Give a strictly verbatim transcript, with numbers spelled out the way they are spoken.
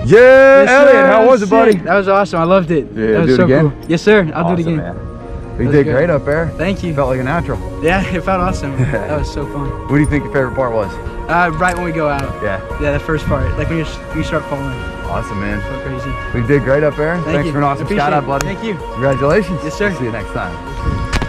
Yeah, Yes, Elliot, sir. how was it, buddy? Sick. That was awesome. I loved it. Yeah, that was do it so again? cool. Yes, sir. I'll Awesome, do it again. man. You That did was great good. up there. Thank you. Felt like a natural. Yeah, it felt awesome. That was so fun. What do you think your favorite part was? Uh, right when we go out. Yeah. Yeah, the first part. Like when, you're, when you start falling. Awesome, man. So crazy. We did great up there. Thank Thanks you. for an awesome Appreciate shout out, it. buddy. Thank you. Congratulations. Yes, sir. See you next time.